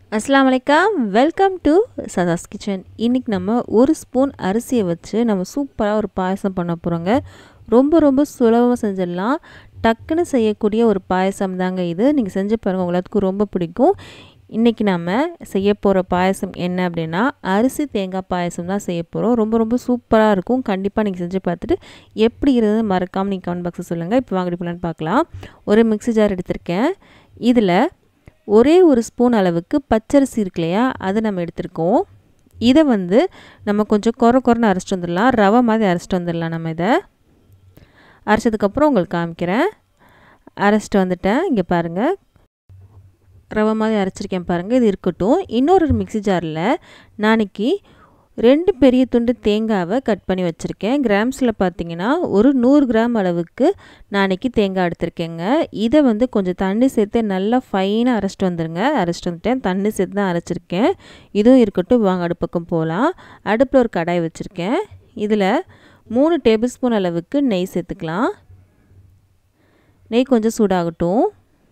அஸ்ஸலாமுஅலைக்கும் welcome to Sadha's kitchen. இன்றைக்கி நம்ம ஒரு ஸ்பூன் அரிசியை வச்சு நம்ம சூப்பராக ஒரு பாயசம் பண்ண போகிறோங்க. ரொம்ப சுலபமாக செஞ்சிடலாம். டக்குன்னு செய்யக்கூடிய ஒரு பாயசம் தாங்க இது. நீங்கள் செஞ்சு பாருங்கள், உங்களுக்கு ரொம்ப பிடிக்கும். இன்றைக்கி நம்ம செய்ய போகிற பாயசம் என்ன அப்படின்னா அரிசி தேங்காய் பாயசம் தான் செய்ய போகிறோம். ரொம்ப சூப்பராக இருக்கும். கண்டிப்பாக நீங்கள் செஞ்சு பார்த்துட்டு எப்படி இருந்தது மறக்காமல் நீங்கள் கமெண்ட் பாக்ஸில் சொல்லுங்கள். இப்போ வாங்கடி போகலான்னு பார்க்கலாம். ஒரு மிக்ஸி ஜார் எடுத்திருக்கேன். இதில் ஒரே ஒரு ஸ்பூன் அளவுக்கு பச்சரிசி இருக்கு இல்லையா, அதை நம்ம எடுத்துருக்கோம். இதை நம்ம கொஞ்சம் குறைன்னு அரைச்சிட்டு வந்துடலாம். ரவை மாதிரி அரைச்சிட்டு வந்துடலாம். நம்ம இதை அரைச்சதுக்கப்புறம் உங்களுக்கு காமிக்கிறேன். அரைச்சிட்டு வந்துட்டேன். இங்கே பாருங்கள், ரவை மாதிரி அரைச்சிருக்கேன் பாருங்கள். இது இருக்கட்டும். இன்னொரு மிக்ஸி ஜாரில் நாளைக்கு 2 பெரிய துண்டு தேங்காவை கட் பண்ணி வச்சுருக்கேன். கிராம்ஸில் பார்த்தீங்கன்னா ஒரு 100 கிராம் அளவுக்கு நாளைக்கு தேங்காய் எடுத்திருக்கேங்க. இதை கொஞ்சம் தண்ணி சேர்த்து நல்லா ஃபைனாக அரைச்சிட்டு வந்துடுங்க. அரைச்சிட்டு வந்துட்டேன். தண்ணி சேர்த்து தான் அரைச்சிருக்கேன். இதுவும் இருக்கட்டும். வாங்க அடுப்பக்கம் போகலாம். அடுப்பில் ஒரு கடாய் வச்சுருக்கேன். இதில் 3 டேபிள் ஸ்பூன் அளவுக்கு நெய் சேர்த்துக்கலாம். நெய் கொஞ்சம் சூடாகட்டும்.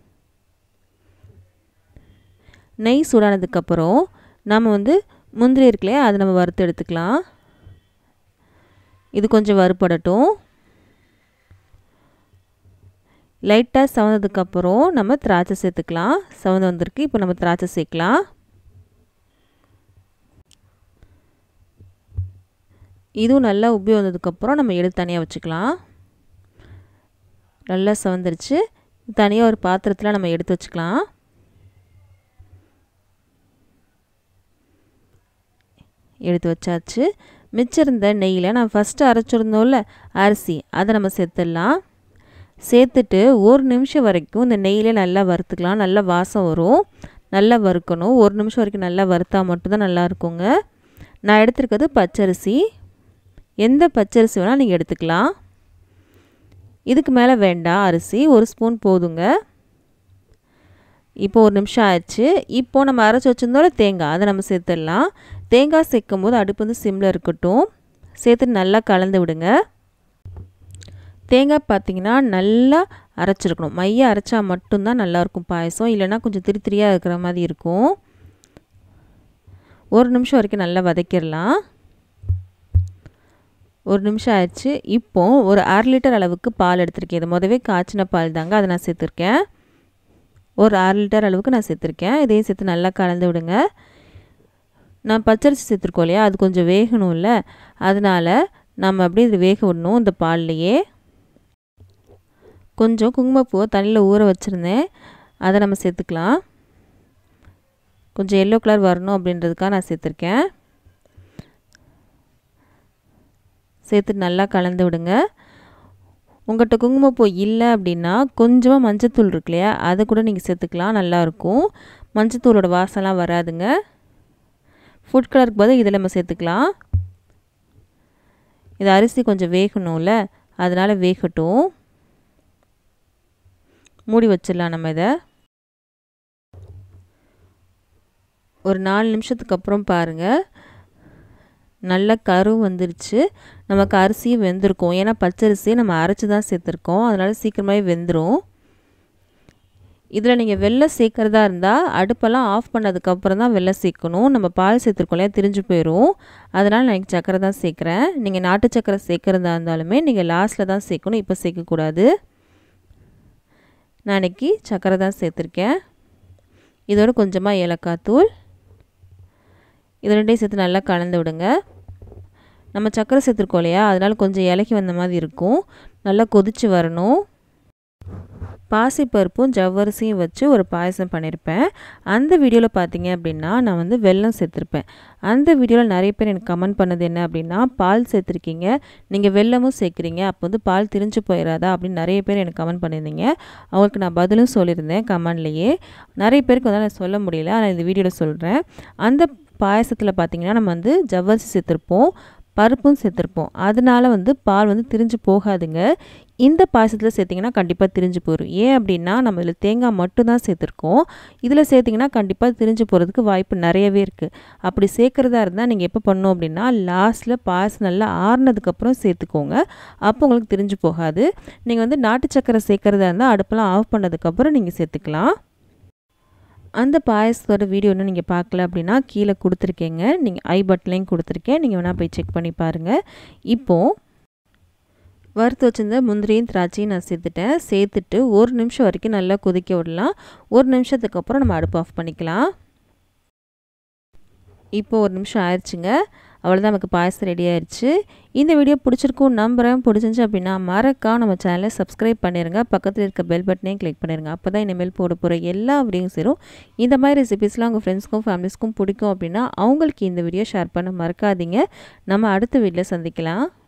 நெய் சூடானதுக்கப்புறம் நம்ம முந்திரி இருக்கு இல்லையா, அதை நம்ம வறுத்து எடுத்துக்கலாம். இது கொஞ்சம் வறுப்படட்டும். லைட்டாக சவந்ததுக்கப்புறம் நம்ம திராட்சை சேர்த்துக்கலாம். சவந்து வந்திருக்கு. இப்போ நம்ம திராட்சை சேர்க்கலாம். இதுவும் நல்லா உப்பி வந்ததுக்கப்புறம் நம்ம எடுத்து தனியாக வச்சுக்கலாம். நல்லா சவந்துருச்சு. தனியாக ஒரு பாத்திரத்தில் நம்ம எடுத்து வச்சுக்கலாம். எடுத்து வச்சாச்சு. மிச்சிருந்த நெய்யில் நான் ஃபஸ்ட்டு அரைச்சிருந்தோம்ல அரிசி, அதை நம்ம சேர்த்துடலாம். சேர்த்துட்டு 1 நிமிஷம் வரைக்கும் இந்த நெய்யிலே நல்லா வறுத்துக்கலாம். நல்லா வாசம் வரும். நல்லா வறுக்கணும். 1 நிமிஷம் வரைக்கும் நல்லா வறுத்தா மட்டும்தான் நல்லா இருக்குங்க. நான் எடுத்துருக்கிறது பச்சரிசி. எந்த பச்சரிசி வேணால் நீங்கள் எடுத்துக்கலாம். இதுக்கு மேலே வேண்டாம் அரிசி. 1 ஸ்பூன் போதுங்க. இப்போ 1 நிமிஷம் ஆயிடுச்சு. இப்போது நம்ம அரைச்சி வச்சுருந்தோம்ல தேங்காய், அதை நம்ம சேர்த்துடலாம். தேங்காய் சேர்க்கும் போது அடுப்பு சிம்மில் இருக்கட்டும். சேர்த்து நல்லா கலந்து விடுங்க. தேங்காய் பார்த்திங்கன்னா நல்லா அரைச்சிருக்கணும். மைய அரைச்சா மட்டும்தான் நல்லாயிருக்கும் பாயசம். இல்லைனா கொஞ்சம் திரியாக இருக்கிற மாதிரி இருக்கும். 1 நிமிஷம் வரைக்கும் நல்லா வதக்கிடலாம். 1 நிமிஷம் ஆயிடுச்சு. இப்போது ஒரு 1/2 லிட்டர் அளவுக்கு பால் எடுத்திருக்கேன். இது முதவே காய்ச்சின பால் தாங்க, அதை நான் சேர்த்துருக்கேன். ஒரு 1/2 லிட்டர் அளவுக்கு நான் சேர்த்துருக்கேன். இதையும் சேர்த்து நல்லா கலந்து விடுங்க. நான் பச்சரிசி சேர்த்துருக்கோம் இல்லையா, அது கொஞ்சம் வேகணும்ல, அதனால் நம்ம அப்படியே இது வேக விடணும். இந்த பால்லையே கொஞ்சம் குங்குமப்பூவை தண்ணியில் ஊற வச்சுருந்தேன், அதை நம்ம சேர்த்துக்கலாம். கொஞ்சம் எல்லோ கலர் வரணும் அப்படின்றதுக்காக நான் சேர்த்துருக்கேன். சேர்த்துட்டு நல்லா கலந்து விடுங்க. உங்கள்கிட்ட குங்குமப்பூ இல்லை அப்படின்னா கொஞ்சமாக மஞ்சத்தூள் இருக்கு இல்லையா, அதை கூட நீங்கள் சேர்த்துக்கலாம். நல்லாயிருக்கும். மஞ்சத்தூளோட வாசம்லாம் வராதுங்க. ஃபுட் கலருக்கு பதில் இதில் நம்ம சேர்த்துக்கலாம். இது அரிசி கொஞ்சம் வேகணும்ல, அதனால் வேகட்டும். மூடி வச்சிடலாம் நம்ம இதை. ஒரு 4 நிமிஷத்துக்கு அப்புறம் பாருங்கள், நல்ல கரு வந்துருச்சு. நமக்கு அரிசியும் வெந்திருக்கும். ஏன்னா பச்சரிசி நம்ம அரைச்சி தான் சேர்த்துருக்கோம், அதனால் சீக்கிரமாகவே வெந்துடும். இதில் நீங்கள் வெல்லம் சேர்க்குறதா இருந்தால் அடுப்பெல்லாம் ஆஃப் பண்ணதுக்கப்புறம் தான் வெல்லம் சேர்க்கணும். நம்ம பால் சேர்த்துருக்கோம் இல்லையா, திரிஞ்சு போயிடும். அதனால் நான் இன்றைக்கி சக்கரை தான் சேர்க்குறேன். நீங்கள் நாட்டு சக்கரை சேர்க்குறதா இருந்தாலுமே நீங்கள் லாஸ்ட்டில் தான் சேர்க்கணும், இப்போ சேர்க்கக்கூடாது. நான் இன்றைக்கி சக்கரை தான் சேர்த்துருக்கேன். இதோட கொஞ்சமாக ஏலக்காய் தூள், இது 2ஐயும் சேர்த்து நல்லா கலந்து விடுங்க. நம்ம சக்கரை சேர்த்துருக்கோம் இல்லையா, அதனால் கொஞ்சம் இலக்கி வந்த மாதிரி இருக்கும். நல்லா கொதித்து வரணும். பாசிப்பருப்பும் ஜவ்வரிசியும் வச்சு ஒரு பாயசம் பண்ணியிருப்பேன். அந்த வீடியோவில் பார்த்தீங்க அப்படின்னா நான் வெல்லம் சேர்த்துருப்பேன். அந்த வீடியோவில் நிறைய பேர் எனக்கு கமெண்ட் பண்ணது என்ன அப்படின்னா, பால் சேர்த்துருக்கீங்க, நீங்கள் வெல்லமும் சேர்க்குறீங்க, அப்போ பால் திரிஞ்சு போயிடாதா அப்படின்னு நிறைய பேர் எனக்கு கமெண்ட் பண்ணியிருந்தீங்க. அவங்களுக்கு நான் பதிலும் சொல்லியிருந்தேன் கமெண்ட்லேயே. நிறைய பேருக்கு நான் சொல்ல முடியல, ஆனால் இந்த வீடியோவில் சொல்கிறேன். அந்த பாயசத்தில் பார்த்திங்கன்னா நம்ம ஜவ்வரிசி சேர்த்துருப்போம், பருப்பும் சேர்த்துருப்போம். அதனால் பால் திரிஞ்சு போகாதுங்க. இந்த பாயசத்தில் சேர்த்திங்கன்னா கண்டிப்பாக திரிஞ்சு போயிடும். ஏன் அப்படின்னா நம்ம இதில் தேங்காய் மட்டும்தான் சேர்த்துருக்கோம். இதில் சேர்த்திங்கன்னா கண்டிப்பாக திரிஞ்சு போகிறதுக்கு வாய்ப்பு நிறையவே இருக்குது. அப்படி சேர்க்குறதா இருந்தால் நீங்கள் எப்போ பண்ணணும் அப்படின்னா லாஸ்ட்டில் பாயசம் நல்லா ஆறுனதுக்கப்புறம் சேர்த்துக்கோங்க. அப்போ உங்களுக்கு திரிஞ்சு போகாது. நீங்கள் நாட்டு சக்கரை சேர்க்குறதா இருந்தால் அடுப்பெல்லாம் ஆஃப் பண்ணதுக்கப்புறம் நீங்கள் சேர்த்துக்கலாம். அந்த பாயசத்தோட வீடியோ இன்னும் நீங்கள் பார்க்கல அப்படின்னா கீழே கொடுத்துருக்கேங்க. நீங்கள் ஐ பட்டன்லையும் கொடுத்துருக்கேன். நீங்கள் வேணால் போய் செக் பண்ணி பாருங்கள். இப்போது வறுத்து வச்சிருந்த முந்திரியும் திராட்சையும் நான் சேர்த்துட்டு 1 நிமிஷம் வரைக்கும் நல்லா கொதிக்க விடலாம். 1 நிமிஷத்துக்கு அப்புறம் நம்ம அடுப்பு ஆஃப் பண்ணிக்கலாம். இப்போ 1 நிமிஷம் ஆயிடுச்சுங்க. அவ்வளோதான், நமக்கு பாயசம் ரெடி ஆயிடுச்சு. இந்த வீடியோ பிடிச்சிருக்கும் நம்புகிறேன். பிடிச்சிருந்துச்சு அப்படின்னா மறக்காம நம்ம சேனலை சப்ஸ்கிரைப் பண்ணிடுங்க. பக்கத்தில் இருக்க பெல் பட்டனையும் கிளிக் பண்ணிடுங்க. அப்போ தான் இனிமேல் போட போகிற எல்லா வீடியோவும் சேரும். இந்த மாதிரி ரெசிபீஸ்லாம் உங்கள் ஃப்ரெண்ட்ஸ்க்கும் ஃபேமிலிஸ்க்கும் பிடிக்கும் அப்படின்னா அவங்களுக்கு இந்த வீடியோ ஷேர் பண்ண மறக்காதீங்க. நம்ம அடுத்த வீடியோவில் சந்திக்கலாம்.